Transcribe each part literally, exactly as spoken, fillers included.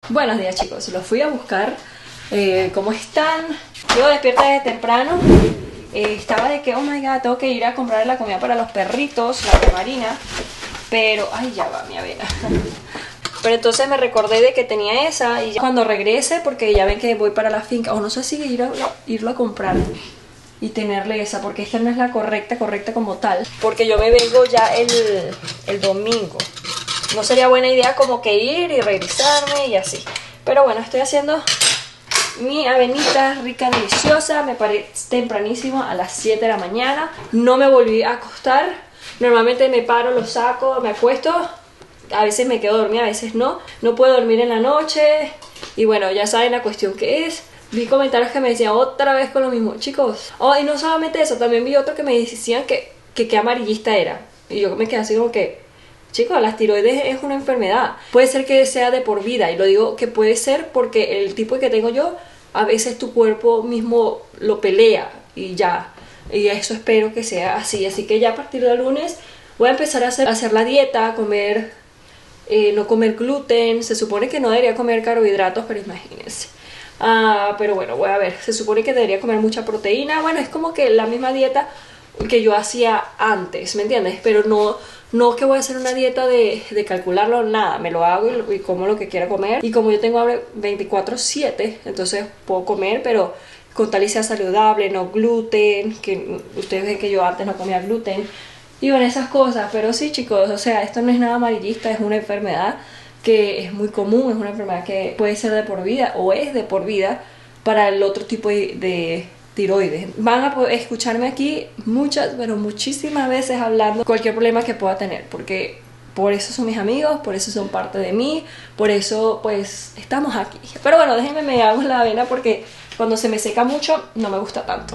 Buenos días, chicos, los fui a buscar. eh, ¿Cómo están? Yo despierta desde temprano. eh, Estaba de que, oh my god, tengo que ir a comprar la comida para los perritos, la de Marina. Pero, ay, ya va mi avena. Pero entonces me recordé de que tenía esa. Y ya cuando regrese, porque ya ven que voy para la finca, o no sé si ir a, irlo a comprar y tenerle esa, porque esta no es la correcta, correcta como tal, porque yo me vengo ya el, el domingo. No sería buena idea como que ir y regresarme y así. Pero bueno, estoy haciendo mi avenita rica, deliciosa. Me paré tempranísimo a las siete de la mañana. No me volví a acostar. Normalmente me paro, lo saco, me acuesto. A veces me quedo dormida, a veces no. No puedo dormir en la noche. Y bueno, ya saben la cuestión que es. Vi comentarios que me decían otra vez con lo mismo, chicos. Oh, y no solamente eso, también vi otro que me decían que, que qué amarillista era. Y yo me quedé así como que, chicos, las tiroides es una enfermedad. Puede ser que sea de por vida. Y lo digo que puede ser porque el tipo que tengo yo, a veces tu cuerpo mismo lo pelea y ya. Y eso espero que sea así. Así que ya a partir del lunes voy a empezar a hacer, a hacer la dieta, a comer, eh, no comer gluten. Se supone que no debería comer carbohidratos, pero imagínense. Ah, pero bueno, voy a ver. Se supone que debería comer mucha proteína. Bueno, es como que la misma dieta que yo hacía antes, ¿me entiendes? Pero no, no que voy a hacer una dieta de, de calcularlo, nada. Me lo hago y, y como lo que quiera comer. Y como yo tengo hambre veinticuatro siete, entonces puedo comer, pero con tal y sea saludable, no gluten, que ustedes ven que yo antes no comía gluten. Y bueno, esas cosas. Pero sí, chicos, o sea, esto no es nada amarillista, es una enfermedad que es muy común, es una enfermedad que puede ser de por vida o es de por vida para el otro tipo de, de tiroides. Van a poder escucharme aquí muchas, pero muchísimas veces hablando de cualquier problema que pueda tener, porque por eso son mis amigos, por eso son parte de mí, por eso pues estamos aquí. Pero bueno, déjenme me hago la avena porque cuando se me seca mucho no me gusta tanto.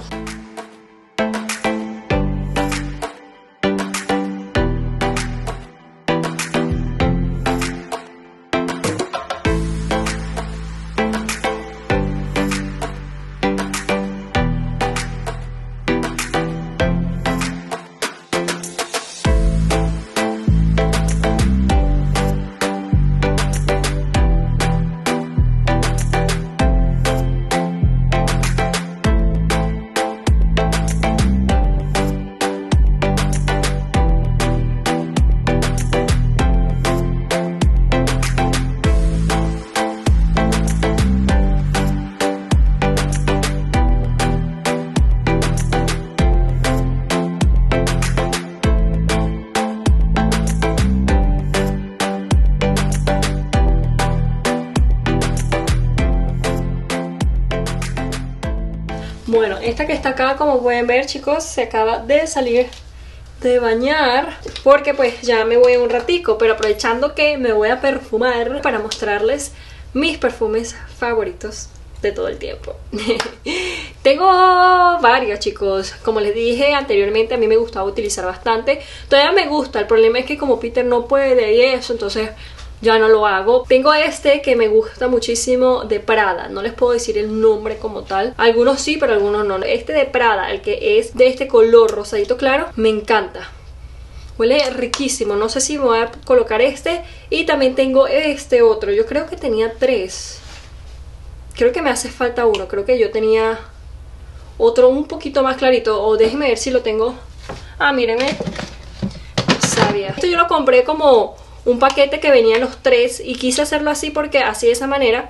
Bueno, esta que está acá, como pueden ver, chicos, se acaba de salir de bañar porque pues ya me voy un ratico, pero aprovechando que me voy a perfumar para mostrarles mis perfumes favoritos de todo el tiempo. Tengo varios, chicos. Como les dije anteriormente, a mí me gustaba utilizar bastante. Todavía me gusta, el problema es que como Peter no puede y eso, entonces ya no lo hago. Tengo este que me gusta muchísimo de Prada. No les puedo decir el nombre como tal. Algunos sí, pero algunos no. Este de Prada, el que es de este color rosadito claro, me encanta. Huele riquísimo. No sé si me voy a colocar este. Y también tengo este otro. Yo creo que tenía tres. Creo que me hace falta uno. Creo que yo tenía otro un poquito más clarito. O déjenme ver si lo tengo. Ah, mírenme. Sabía. Esto yo lo compré como un paquete que venían los tres y quise hacerlo así porque así de esa manera.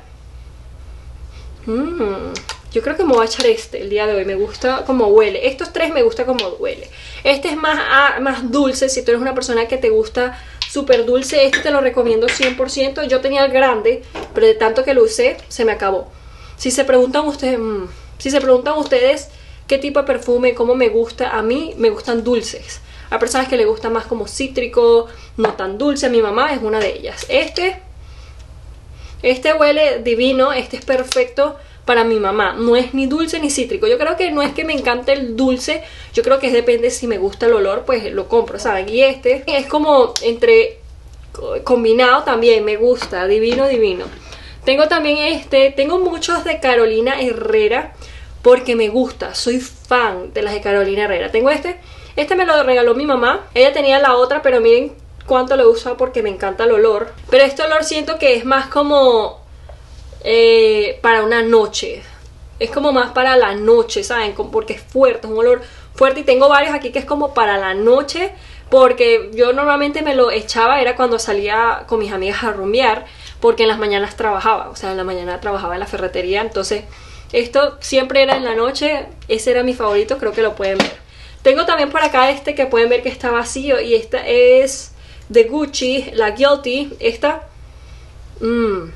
Mm, yo creo que me voy a echar este el día de hoy. Me gusta como huele. Estos tres me gusta como huele. Este es más, ah, más dulce. Si tú eres una persona que te gusta súper dulce, este te lo recomiendo cien por ciento. Yo tenía el grande, pero de tanto que lo usé, se me acabó. Si se preguntan ustedes, mmm, si se preguntan ustedes qué tipo de perfume, cómo me gusta, a mí me gustan dulces. Hay personas que le gusta más como cítrico, no tan dulce. Mi mamá es una de ellas. Este, este huele divino. Este es perfecto para mi mamá. No es ni dulce ni cítrico. Yo creo que no es que me encante el dulce. Yo creo que depende si me gusta el olor, pues lo compro, ¿saben? Y este es como entre combinado también. Me gusta. Divino, divino. Tengo también este. Tengo muchos de Carolina Herrera porque me gusta. Soy fan de las de Carolina Herrera. Tengo este. Este me lo regaló mi mamá. Ella tenía la otra, pero miren cuánto lo he usado porque me encanta el olor. Pero este olor siento que es más como eh, para una noche. Es como más para la noche, ¿saben? Porque es fuerte, es un olor fuerte. Y tengo varios aquí que es como para la noche, porque yo normalmente me lo echaba, era cuando salía con mis amigas a rumbear, porque en las mañanas trabajaba, o sea, en la mañana trabajaba en la ferretería. Entonces esto siempre era en la noche, ese era mi favorito, creo que lo pueden ver. Tengo también por acá este que pueden ver que está vacío, y esta es de Gucci, la Guilty. Esta mmm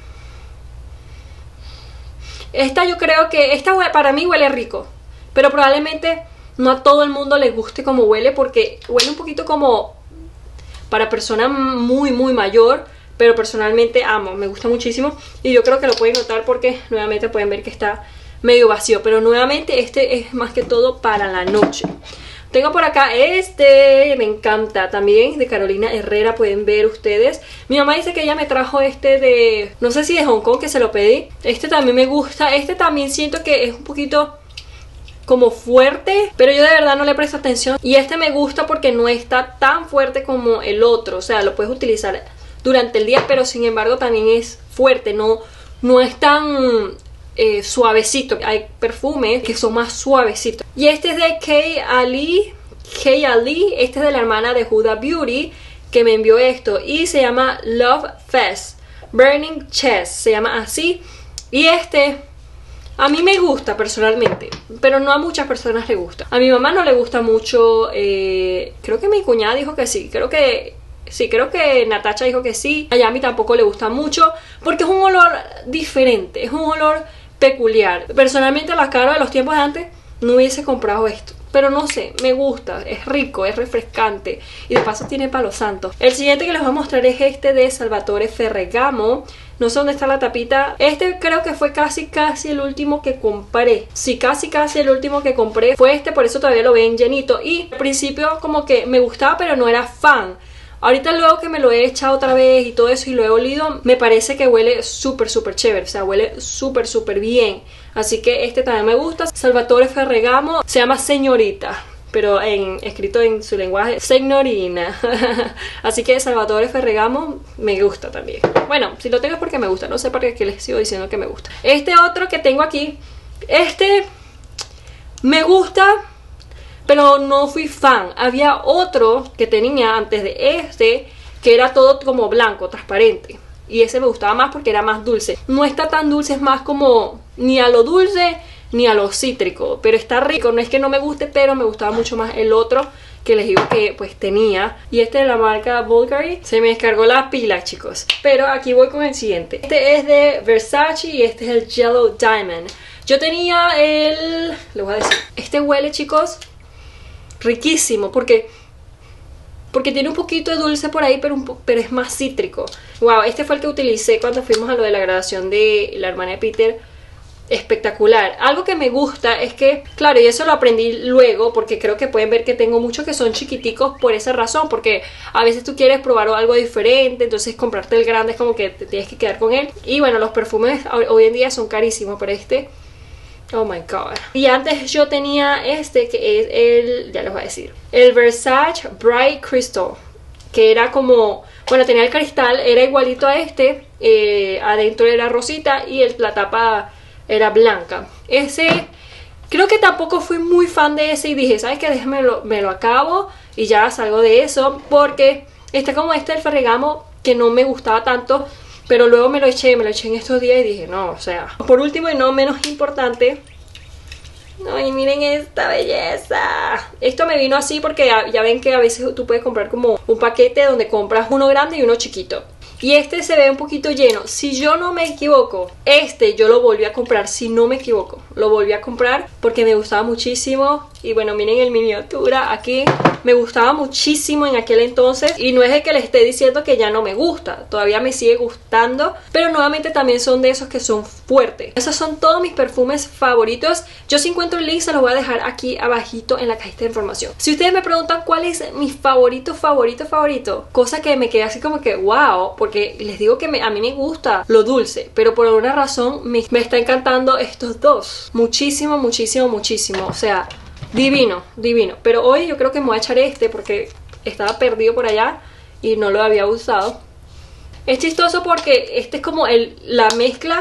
Esta yo creo que, esta para mí huele rico, pero probablemente no a todo el mundo le guste como huele, porque huele un poquito como para persona muy muy mayor, pero personalmente amo, me gusta muchísimo. Y yo creo que lo pueden notar porque nuevamente pueden ver que está medio vacío, pero nuevamente este es más que todo para la noche. Tengo por acá este, me encanta, también de Carolina Herrera, pueden ver ustedes. Mi mamá dice que ella me trajo este de, no sé si de Hong Kong, que se lo pedí. Este también me gusta, este también siento que es un poquito como fuerte, pero yo de verdad no le presto atención. Y este me gusta porque no está tan fuerte como el otro, o sea, lo puedes utilizar durante el día, pero sin embargo también es fuerte, no, no es tan... Eh, suavecito. Hay perfumes que son más suavecitos. Y este es de Kay Ali. Kay Ali. Este es de la hermana de Huda Beauty, que me envió esto. Y se llama Love Fest Burning Chest. Se llama así. Y este a mí me gusta personalmente, pero no a muchas personas le gusta. A mi mamá no le gusta mucho. eh, Creo que mi cuñada dijo que sí. Creo que... Sí, creo que Natacha dijo que sí. A Yami tampoco le gusta mucho, porque es un olor diferente, es un olor peculiar. Personalmente, a la cara de los tiempos de antes no hubiese comprado esto, pero no sé, me gusta, es rico, es refrescante y de paso tiene palo santo. El siguiente que les voy a mostrar es este de Salvatore Ferragamo. No sé dónde está la tapita. Este creo que fue casi casi el último que compré. Sí, casi casi el último que compré fue este, por eso todavía lo ven llenito. Y al principio como que me gustaba, pero no era fan. Ahorita luego que me lo he echado otra vez y todo eso y lo he olido, me parece que huele súper súper chévere, o sea, huele súper súper bien. Así que este también me gusta. Salvatore Ferragamo, se llama Señorita, pero en, escrito en su lenguaje, Signorina. Así que Salvatore Ferragamo me gusta también. Bueno, si lo tengo es porque me gusta, no sé por qué les sigo diciendo que me gusta. Este otro que tengo aquí, este me gusta, pero no fui fan. Había otro que tenía antes de este, que era todo como blanco, transparente, y ese me gustaba más porque era más dulce. No está tan dulce, es más como ni a lo dulce ni a lo cítrico, pero está rico. No es que no me guste, pero me gustaba mucho más el otro que les digo que pues tenía. Y este de la marca Bulgari. Se me descargó la pila, chicos, pero aquí voy con el siguiente. Este es de Versace y este es el Yellow Diamond. Yo tenía el... les voy a decir, este huele, chicos, riquísimo, porque porque tiene un poquito de dulce por ahí, pero, un po pero es más cítrico. Wow, este fue el que utilicé cuando fuimos a lo de la graduación de la hermana de Peter. Espectacular. Algo que me gusta es que, claro, y eso lo aprendí luego, porque creo que pueden ver que tengo muchos que son chiquiticos por esa razón, porque a veces tú quieres probar algo diferente, entonces comprarte el grande es como que te tienes que quedar con él. Y bueno, los perfumes hoy en día son carísimos, pero este... oh my god. Y antes yo tenía este, que es el, ya les voy a decir, el Versace Bright Crystal, que era como, bueno, tenía el cristal, era igualito a este, eh, adentro era rosita y el, la tapa era blanca. Ese, creo que tampoco fui muy fan de ese y dije, ¿sabes qué? Déjame lo, me lo acabo y ya salgo de eso, porque está como este del Ferragamo, que no me gustaba tanto. Pero luego me lo eché, me lo eché en estos días y dije, no, o sea. Por último y no menos importante, ay, miren esta belleza. Esto me vino así porque ya ven que a veces tú puedes comprar como un paquete donde compras uno grande y uno chiquito. Y este se ve un poquito lleno. Si yo no me equivoco, este yo lo volví a comprar, si no me equivoco. Lo volví a comprar porque me gustaba muchísimo. Y bueno, miren el miniatura aquí. Me gustaba muchísimo en aquel entonces. Y no es el que les esté diciendo que ya no me gusta. Todavía me sigue gustando. Pero nuevamente también son de esos que son fuertes. Esos son todos mis perfumes favoritos. Yo si encuentro el link se los voy a dejar aquí abajito en la cajita de información. Si ustedes me preguntan cuál es mi favorito, favorito, favorito, cosa que me quedé así como que wow, porque les digo que me, a mí me gusta lo dulce, pero por alguna razón me, me está encantando estos dos. Muchísimo, muchísimo, muchísimo. O sea, divino, divino. Pero hoy yo creo que me voy a echar este porque estaba perdido por allá y no lo había usado. Es chistoso porque este es como el, la mezcla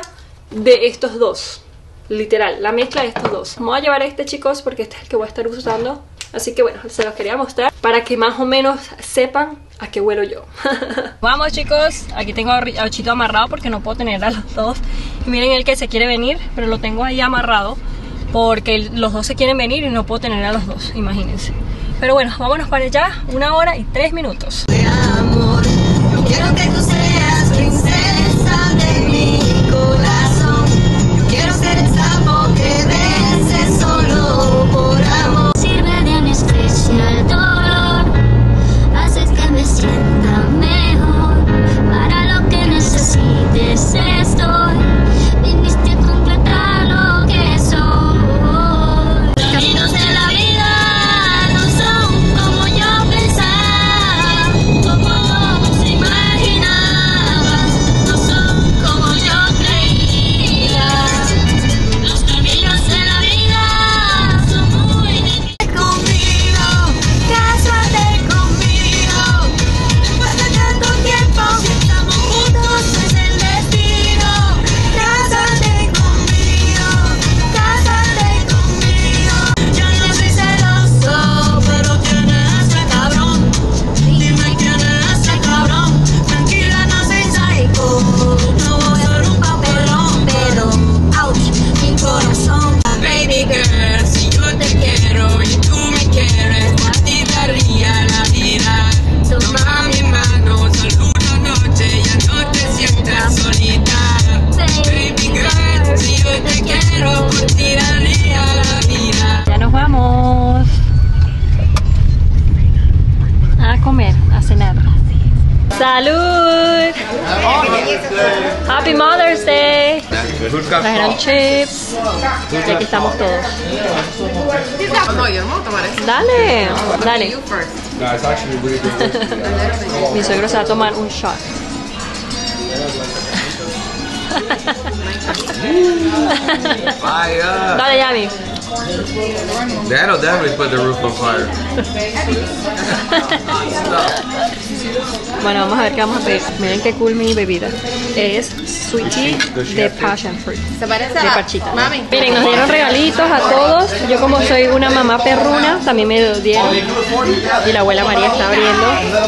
de estos dos. Literal, la mezcla de estos dos. Me voy a llevar este, chicos, porque este es el que voy a estar usando. Así que bueno, se los quería mostrar para que más o menos sepan a qué huelo yo. Vamos, chicos, aquí tengo a Chito amarrado porque no puedo tener a los dos. Y miren el que se quiere venir, pero lo tengo ahí amarrado porque los dos se quieren venir y no puedo tener a los dos, imagínense. Pero bueno, vámonos para allá, una hora y tres minutos. De amor, yo quiero que tú seas princesa de mi corazón. Yo quiero ser el sapo que vence solo por amor. Sirve de anestesia el dolor, haces que me sienta mejor. Para lo que necesites estoy, viniste a completar lo que soy. Los caminos de la vida no son como yo pensaba, como vos imaginabas, no son como yo creía. Los caminos de la vida son muy difíciles. Conmigo, cásate conmigo. Después de tanto tiempo, si estamos juntos es el destino. Cásate conmigo, cásate conmigo. Yo no soy celoso, pero tienes ese cabrón. Dime quién es ese cabrón. Tranquila, no soy psycho. No voy a ser un papelón, pero ouch, mi corazón. Baby girl, si yo te quiero y tú me quieres, a ti daría la vida. Toma mi mano, solo una noche, ya no te sientas solita. Baby girl, si yo te quiero, por ti daría la vida. Ya nos vamos a comer, a cenar. ¡Salud! Happy Mother's Day. Trajeron chips y aquí estamos todos. No, yo no me voy a tomar eso. Dale, dale. You first. No, it's actually really good. Mi suegro se va a tomar un shot. Fire! Dale, Yami. That'll definitely put the roof on fire. Bueno, vamos a ver qué vamos a pedir. Miren qué cool mi bebida. Es sweet tea de passion fruit. Se parece De a la parchita. mami. Miren, nos dieron regalitos a todos. Yo como soy una mamá perruna, también me lo dieron. Y la abuela María está abriendo.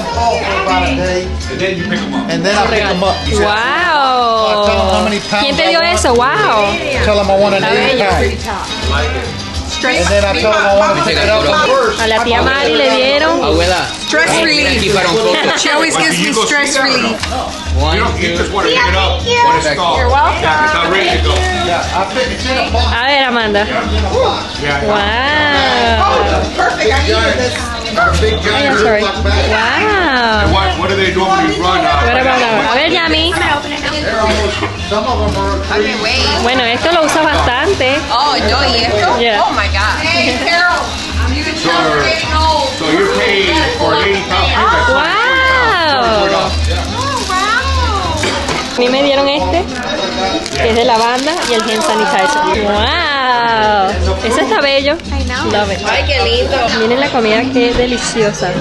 And then I pick them up. Tell them how ¡Wow! many pounds ¿Quién te I dio want. eso? ¡Wow! Tell them I want an Está eight bello. pack. And then I tell them I want to pick it up first. A la tía Mari le dieron. Abuela, Stress relief. aquí para un poco. She always gives me stress relief. One, You two, just want to pick it up when it's stalled. You're welcome. It's not ready to go. Yeah, I pick it's in a box. A ver, Amanda. Yeah. ¡Wow! Perfect. I needed this. A big Ay, giant I'm sorry. Ziploc bag. ¡Wow! What, what do they normally run? Uh, What about that? A ver, Yami. They're almost, some of them are Okay, wait. Bueno, esto lo usa bastante. Oh, yo y esto? Yeah. Oh my God. Hey, Carol. You can tell we're getting old. so you're paying for an eighty pound pig. That's ¡Wow! Oh, wow. A mí me dieron este, que es de lavanda, y el hand sanitizer. ¡Wow! Eso está bello. Love it. Ay, qué lindo. Miren la comida, que deliciosa.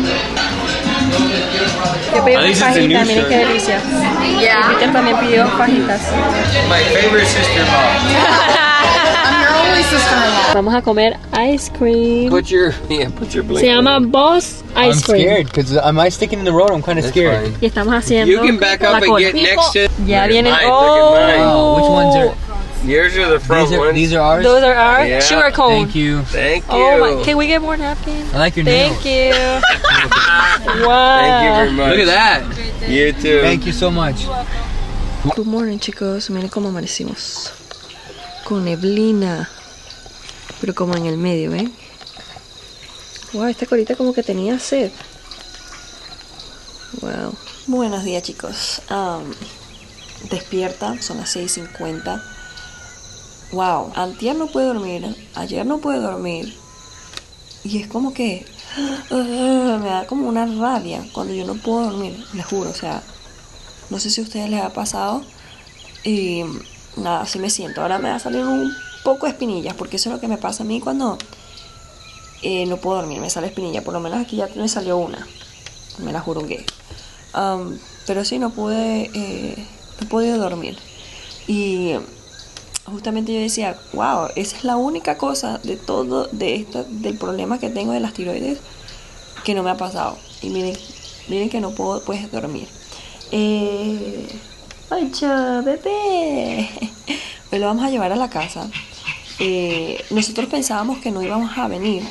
Yo pedí unas fajitas, miren qué delicia. Y Yeah. Peter también pidió fajitas. My favorite sister-in-law. I'm your only sister-in-law. Vamos a comer ice cream. put your, yeah, put your Se llama Boss I'm Ice Cream. scared because am I sticking in the road? I'm kind of scared. Y estamos haciendo You can back la up and cola. get next to. Ya Look at vienen. mine, look at mine. Oh, which ones are? Yours are the front These are ones. these are ours. Those are our Yeah. sugar cone. Thank you. Thank you. Oh my! Can we get more napkins? I like your Thank nails. you. Wow. Thank you very much. Look at that. You too. Thank you so much. Good morning, chicos. Miren cómo amanecimos. Con neblina. Pero como en el medio, ¿ven? Wow, esta colita como que tenía sed. Wow. Buenos días, chicos. Um, despierta, son las seis cincuenta. Wow, antier no pude dormir, ayer no pude dormir. Y es como que uh, me da como una rabia cuando yo no puedo dormir, les juro, o sea, no sé si a ustedes les ha pasado. Y nada, así me siento. Ahora me va a salir un poco de espinillas, porque eso es lo que me pasa a mí cuando eh, no puedo dormir, me sale espinilla. Por lo menos aquí ya me salió una, me la juro que um, pero sí, no pude eh, no he podido dormir. Y justamente yo decía, wow, esa es la única cosa de todo, de esto, del problema que tengo de las tiroides que no me ha pasado. Y miren, miren que no puedo pues dormir. Eh, ¡Ay, cha, bebé! Pues lo vamos a llevar a la casa. Eh, nosotros pensábamos que no íbamos a venir.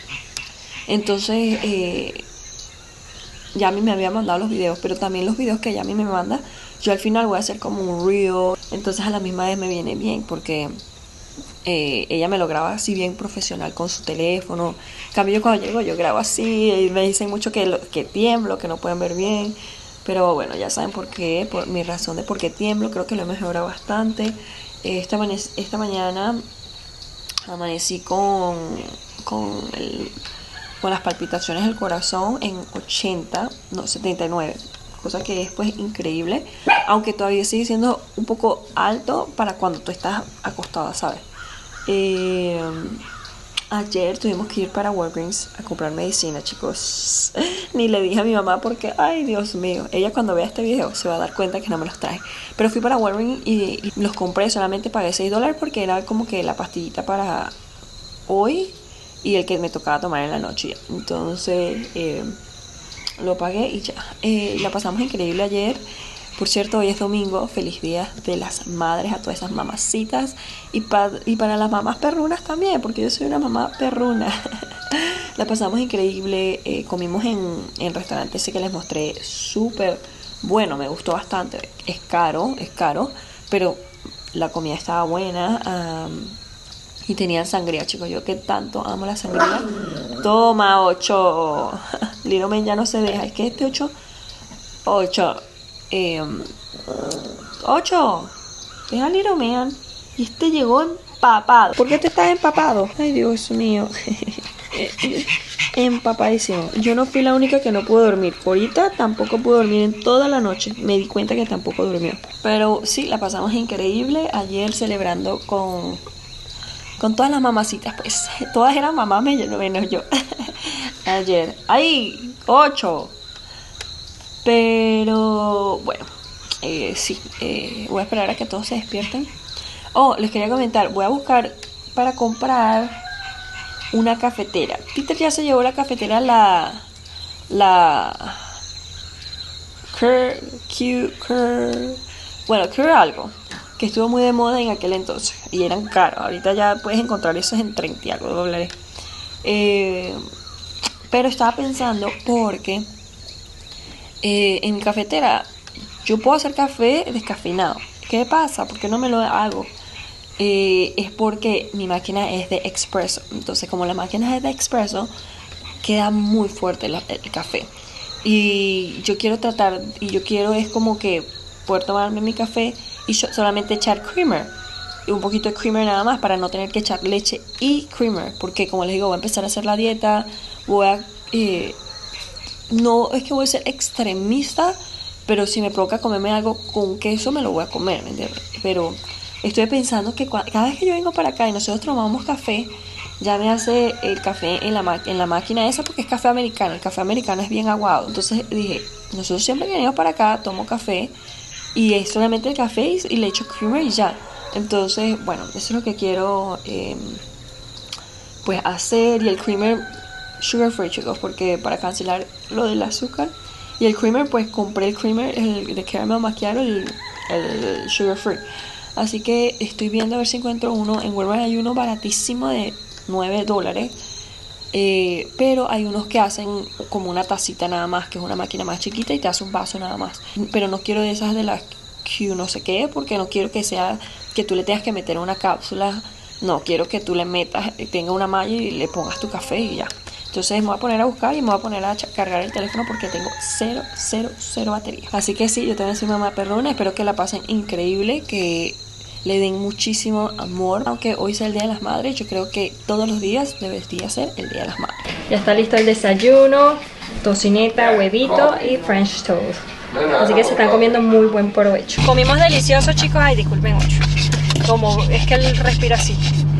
Entonces, eh, Yami me había mandado los videos, pero también los videos que Yami me manda, yo al final voy a hacer como un reel. Entonces a la misma vez me viene bien porque eh, ella me lo graba así bien profesional con su teléfono. En cambio yo cuando llego yo grabo así y me dicen mucho que, lo, que tiemblo, que no pueden ver bien. Pero bueno, ya saben por qué, por mi razón de por qué tiemblo. Creo que lo he mejorado bastante. Eh, esta, esta mañana amanecí con, con, el, con las palpitaciones del corazón en ochenta, no, setenta y nueve. Cosa que es pues increíble, aunque todavía sigue siendo un poco alto para cuando tú estás acostada, ¿sabes? Eh, ayer tuvimos que ir para Walgreens a comprar medicina, chicos. Ni le dije a mi mamá porque, ay, Dios mío, ella cuando vea este video se va a dar cuenta que no me los traje. Pero fui para Walgreens y, y los compré, solamente pagué seis dólares porque era como que la pastillita para hoy y el que me tocaba tomar en la noche. Entonces, eh, lo pagué y ya. Eh, la pasamos increíble ayer. Por cierto, hoy es domingo. Feliz día de las madres a todas esas mamacitas. Y, pa y para las mamás perrunas también, porque yo soy una mamá perruna. La pasamos increíble. Eh, comimos en el restaurante ese que les mostré. Súper bueno, me gustó bastante. Es caro, es caro, pero la comida estaba buena. Um, Y tenían sangría, chicos. Yo que tanto amo la sangría. Toma, ocho. Little Man ya no se deja. Es que este ocho. Ocho. Eh, ocho. Deja Little Man. Y este llegó empapado. ¿Por qué te estás empapado? Ay, Dios mío. Empapadísimo. Yo no fui la única que no pudo dormir. Ahorita tampoco pude dormir en toda la noche. Me di cuenta que tampoco durmió. Pero sí, la pasamos increíble. Ayer celebrando con... con todas las mamacitas, pues. Todas eran mamás, menos yo. Ayer. ¡Ay! ¡Ocho! Pero, bueno. Eh, sí. Eh, voy a esperar a que todos se despierten. Oh, les quería comentar. Voy a buscar para comprar una cafetera. Peter ya se llevó la cafetera, la... La... Cur... Q... Cur... Bueno, Cur algo. Que estuvo muy de moda en aquel entonces y eran caros. Ahorita ya puedes encontrar esos en treinta y algo dólares. Eh, pero estaba pensando porque eh, en mi cafetera yo puedo hacer café descafeinado. ¿Qué pasa? ¿Por qué no me lo hago? Eh, es porque mi máquina es de expreso. Entonces, como la máquina es de expreso, queda muy fuerte la, el café. Y yo quiero tratar, y yo quiero es como que poder tomarme mi café y solamente echar creamer, un poquito de creamer nada más, para no tener que echar leche y creamer, porque como les digo, voy a empezar a hacer la dieta, voy a eh, no es que voy a ser extremista, pero si me provoca comerme algo con queso me lo voy a comer, ¿me entiendes? Pero estoy pensando que cada vez que yo vengo para acá y nosotros tomamos café, ya me hace el café en la, en la máquina esa, porque es café americano, el café americano es bien aguado. Entonces dije, nosotros siempre que venimos para acá tomo café y es solamente el café y, y le echo creamer y ya. Entonces, bueno, eso es lo que quiero eh, pues hacer. Y el creamer sugar free, chicos, porque para cancelar lo del azúcar. Y el creamer, pues compré el creamer, el de caramel macchiato, el, el sugar free. Así que estoy viendo a ver si encuentro uno. En Walmart hay uno baratísimo de nueve dólares. Eh, pero hay unos que hacen como una tacita nada más, que es una máquina más chiquita y te hace un vaso nada más. Pero no quiero de esas de las Q no sé qué, porque no quiero que sea que tú le tengas que meter una cápsula. No, quiero que tú le metas, tenga una malla y le pongas tu café y ya. Entonces me voy a poner a buscar y me voy a poner a cargar el teléfono porque tengo cero, cero, cero batería. Así que sí, yo también soy mamá perrona. Espero que la pasen increíble, que le den muchísimo amor. Aunque hoy sea el Día de las Madres, yo creo que todos los días debería ser el Día de las Madres. Ya está listo el desayuno, tocineta, huevito y French toast. Así que se están comiendo muy buen provecho. Comimos delicioso, chicos. Ay, disculpen mucho. Como es que él respira así.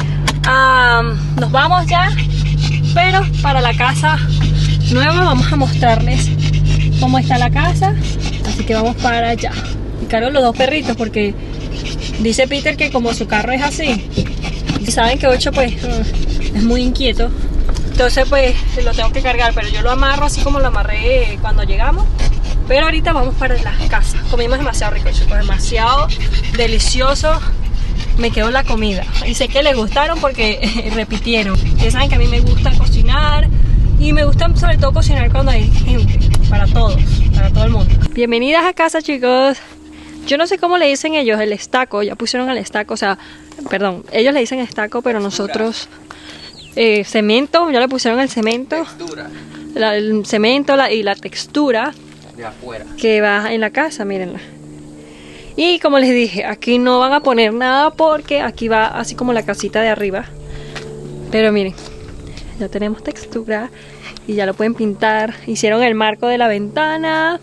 Um, nos vamos ya. Pero para la casa nueva vamos a mostrarles cómo está la casa. Así que vamos para allá. Y cargo los dos perritos porque Dice Peter que como su carro es así, y saben que ocho pues es muy inquieto, entonces pues lo tengo que cargar, pero yo lo amarro así como lo amarré cuando llegamos. Pero ahorita vamos para la casa. Comimos demasiado rico, chicos, demasiado delicioso. Me quedó la comida y sé que les gustaron porque repitieron. Ustedes saben que a mí me gusta cocinar y me gusta sobre todo cocinar cuando hay gente, para todos, para todo el mundo. Bienvenidas a casa, chicos. Yo no sé cómo le dicen ellos, el estaco, ya pusieron el estaco, o sea, perdón, ellos le dicen estaco, pero nosotros eh, cemento, ya le pusieron el cemento, la, el cemento la, y la textura de afuera que va en la casa, mírenla. Y como les dije, aquí no van a poner nada porque aquí va así como la casita de arriba. Pero miren, ya tenemos textura y ya lo pueden pintar. Hicieron el marco de la ventana.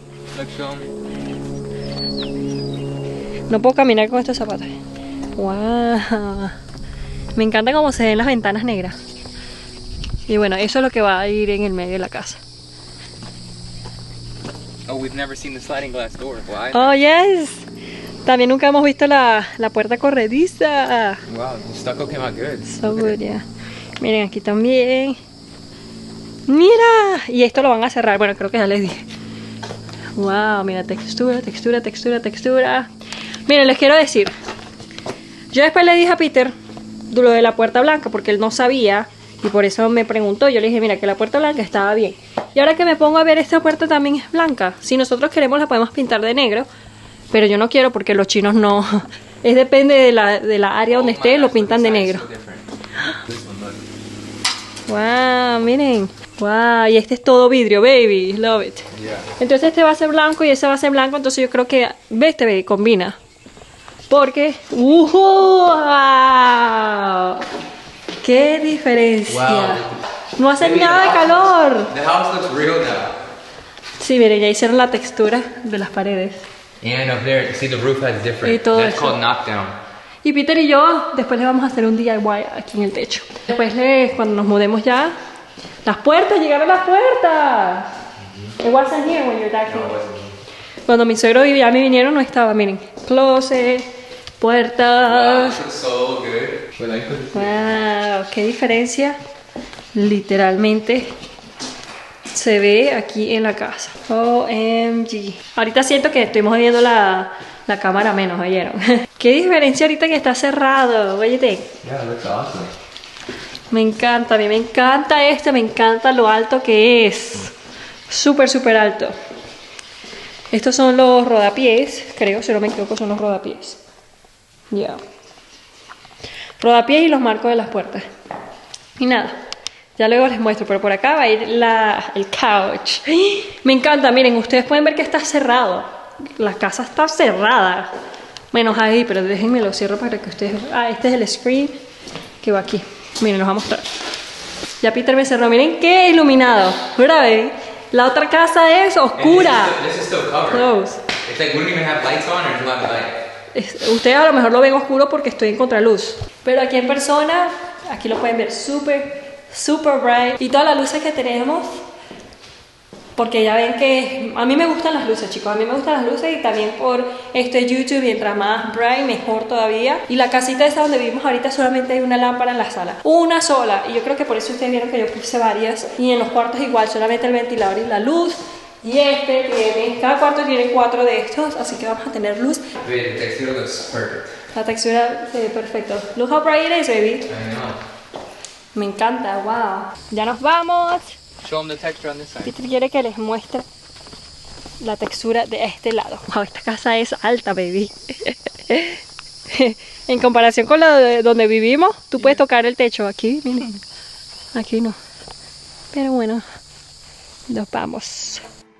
No puedo caminar con estos zapatos. Wow. Me encanta cómo se ven las ventanas negras. Y bueno, eso es lo que va a ir en el medio de la casa. Oh, we've never seen the sliding glass door. Why? Oh, yes. También nunca hemos visto la, la puerta corrediza. Wow, the stucco came out good. So good, yeah. Miren, aquí también. ¡Mira! Y esto lo van a cerrar. Bueno, creo que ya les dije. Wow, mira, textura, textura, textura, textura. Miren, les quiero decir. Yo después le dije a Peter lo de la puerta blanca porque él no sabía. Y por eso me preguntó. Yo le dije, mira, que la puerta blanca estaba bien. Y ahora que me pongo a ver, esta puerta también es blanca. Si nosotros queremos la podemos pintar de negro. Pero yo no quiero porque los chinos no. Es depende de la, de la área donde esté, lo pintan de negro. Wow, miren. Wow, y este es todo vidrio, baby. Love it. Entonces este va a ser blanco y ese va a ser blanco. Entonces yo creo que, ves, te ve, combina. Porque, uh, wow, qué diferencia. Wow. No hace nada de calor. The house looks real now. Sí, miren, ya hicieron la textura de las paredes. And up there, see the roof has different. Y todo That's eso. called knockdown. Y Peter y yo después le vamos a hacer un D I Y aquí en el techo. Después le, cuando nos mudemos ya, las puertas, llegaron las puertas. It wasn't here when your dad came. Cuando mi suegro y ya me vinieron no estaba, miren. Closet, puertas. Wow, so good. Wow, qué diferencia. Literalmente se ve aquí en la casa. O M G. Ahorita siento que estoy moviendo la, la cámara menos, ¿oyeron? Qué diferencia ahorita que está cerrado. Oye, Yeah, it looks awesome. me encanta, a mí me encanta este, me encanta lo alto que es. Súper, súper alto. Estos son los rodapiés, creo, si no me equivoco, son los rodapiés. Ya. Yeah. Rodapiés y los marcos de las puertas. Y nada. Ya luego les muestro, pero por acá va a ir la, el couch. Me encanta, miren, ustedes pueden ver que está cerrado. La casa está cerrada. Menos ahí, pero déjenme lo cierro para que ustedes... Ah, este es el screen que va aquí. Miren, los voy a mostrar. Ya Peter me cerró, miren qué iluminado. ¿Verdad? La otra casa es oscura. This is still covered. Close. It's like we don't even have lights on or do you have the light? Es, ustedes a lo mejor lo ven oscuro porque estoy en contraluz. Pero aquí en persona, aquí lo pueden ver súper... super bright y todas las luces que tenemos, porque ya ven que a mí me gustan las luces, chicos, a mí me gustan las luces y también por este YouTube, mientras más bright mejor todavía. Y la casita esa donde vivimos ahorita solamente hay una lámpara en la sala, una sola, y yo creo que por eso ustedes vieron que yo puse varias. Y en los cuartos igual, solamente el ventilador y la luz. Y este tiene, cada cuarto tiene cuatro de estos, así que vamos a tener luz. The texture looks perfect. La textura se ve perfecto. Look how bright it is, baby. I know. Me encanta, wow. Ya nos vamos. Show them the texture on this side. Peter quiere que les muestre la textura de este lado. Wow, esta casa es alta, baby. En comparación con la de donde vivimos, tú puedes tocar el techo. Aquí, miren. Aquí no. Pero bueno, nos vamos.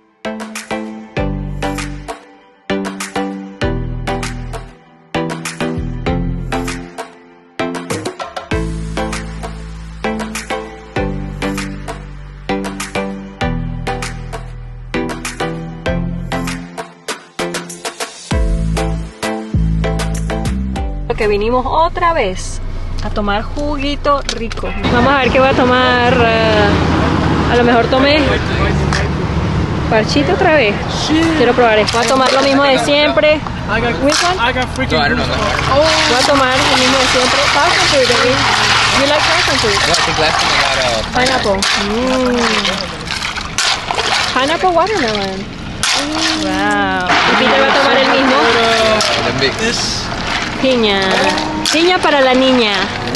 Que vinimos otra vez a tomar juguito rico. Vamos a ver qué voy a tomar. Uh, a lo mejor tomé parchito otra vez. Quiero probar esto. Voy a tomar lo mismo de siempre. I got, Which one? I got freaking No, I don't know that goosebumps. one. Voy a tomar el mismo de siempre. Passion fruit, baby. You like passion fruit? No, I think last time I got uh, Pineapple. Mm. Pineapple watermelon. Wow. Y Peter va a tomar el mismo. the big. This, Piña. Piña para la niña.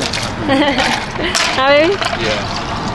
A ver. Yeah.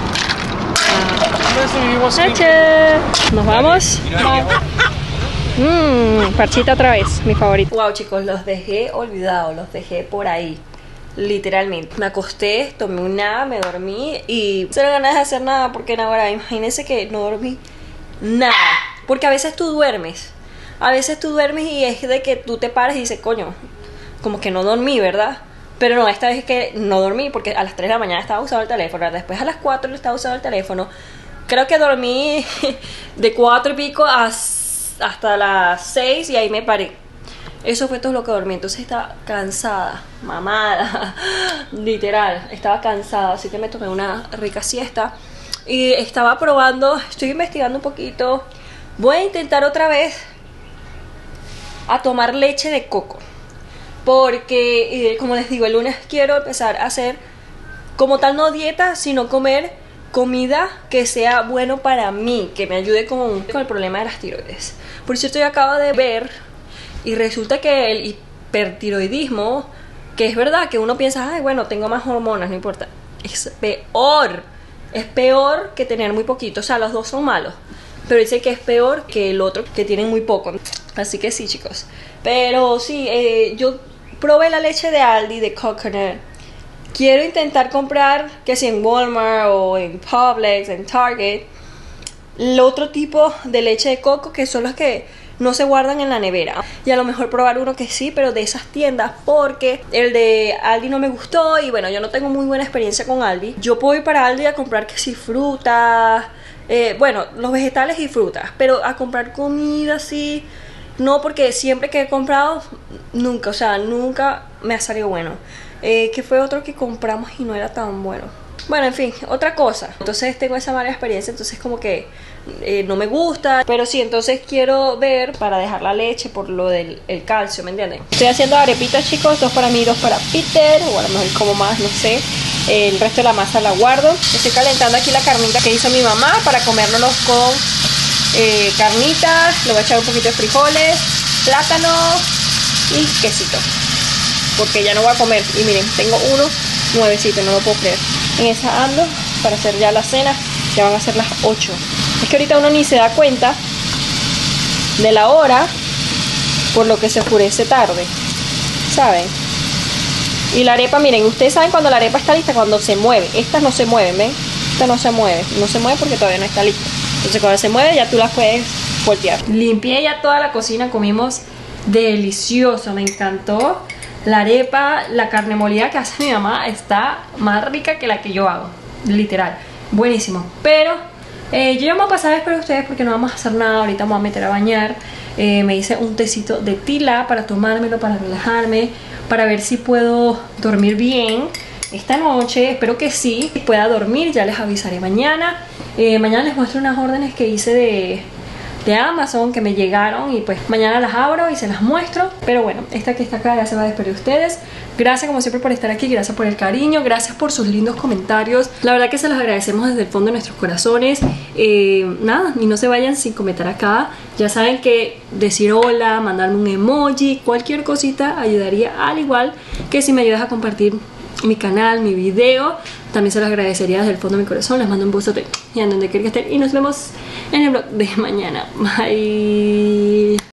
listen, he wants to be Tache. Nos vamos. You know how to get home? Mmm, parchita otra vez, mi favorito. Wow, chicos, los dejé olvidados, los dejé por ahí. Literalmente. Me acosté, tomé un nada, me dormí y no tengo ganas de hacer nada porque ahora imagínense que no dormí nada. Porque a veces tú duermes. A veces tú duermes y es de que tú te paras y dices, coño, como que no dormí, ¿verdad? Pero no, esta vez es que no dormí porque a las tres de la mañana estaba usando el teléfono. Después a las cuatro le estaba usando el teléfono. Creo que dormí de cuatro y pico a, hasta las seis y ahí me paré. Eso fue todo lo que dormí. Entonces estaba cansada, mamada, literal. Estaba cansada, así que me tomé una rica siesta. Y estaba probando, estoy investigando un poquito. Voy a intentar otra vez a tomar leche de coco. Porque, eh, como les digo, el lunes quiero empezar a hacer como tal no dieta, sino comer comida que sea bueno para mí, que me ayude con, con el problema de las tiroides. Por cierto, yo acabo de ver y resulta que el hipertiroidismo, que es verdad que uno piensa, ay, bueno, tengo más hormonas, no importa, es peor, es peor que tener muy poquito, o sea, los dos son malos, pero dice que es peor que el otro, que tienen muy poco. Así que sí, chicos, pero sí, eh, yo probé la leche de Aldi, de coconut. Quiero intentar comprar, que si en Walmart o en Publix, en Target, el otro tipo de leche de coco, que son las que no se guardan en la nevera. Y a lo mejor probar uno que sí, pero de esas tiendas, porque el de Aldi no me gustó. Y bueno, yo no tengo muy buena experiencia con Aldi. Yo puedo ir para Aldi a comprar que si frutas, eh, bueno, los vegetales y frutas, pero a comprar comida así, no, porque siempre que he comprado, nunca, o sea, nunca me ha salido bueno. Eh, que fue otro que compramos y no era tan bueno. Bueno, en fin, otra cosa. Entonces tengo esa mala experiencia, entonces como que eh, no me gusta. Pero sí, entonces quiero ver para dejar la leche por lo del el calcio, ¿me entienden? Estoy haciendo arepitas, chicos, dos para mí, dos para Peter, o a lo mejor como más, no sé. El resto de la masa la guardo. Estoy calentando aquí la carnita que hizo mi mamá para comérnoslos con eh, carnitas. Le voy a echar un poquito de frijoles, plátano y quesito, porque ya no voy a comer. Y miren, tengo uno nuevecito, no lo puedo creer. En esa ando para hacer ya la cena. Ya van a ser las ocho. Es que ahorita uno ni se da cuenta de la hora, por lo que se oscurece tarde, ¿saben? Y la arepa, miren, ustedes saben cuando la arepa está lista, cuando se mueve. Estas no se mueven, ¿ven? Esta no se mueve, no se mueve porque todavía no está lista. Entonces cuando se mueve ya tú las puedes voltear. Limpié ya toda la cocina, comimos delicioso, me encantó. La arepa, la carne molida que hace mi mamá está más rica que la que yo hago, literal, buenísimo. Pero eh, yo ya me voy a pasar a esperar a ustedes porque no vamos a hacer nada. Ahorita me voy a meter a bañar. eh, Me hice un tecito de tila para tomármelo, para relajarme, para ver si puedo dormir bien esta noche. Espero que sí, pueda dormir, ya les avisaré mañana. eh, Mañana les muestro unas órdenes que hice de... de Amazon que me llegaron y pues mañana las abro y se las muestro. Pero bueno, esta que está acá ya se va a despedir de ustedes. Gracias como siempre por estar aquí, gracias por el cariño, gracias por sus lindos comentarios. La verdad que se los agradecemos desde el fondo de nuestros corazones. eh, Nada, y no se vayan sin comentar acá. Ya saben que decir hola, mandarme un emoji, cualquier cosita ayudaría, al igual que si me ayudas a compartir mi canal, mi video, también se los agradecería desde el fondo de mi corazón. Les mando un besote y a donde quiera que estén y nos vemos en el vlog de mañana. Bye.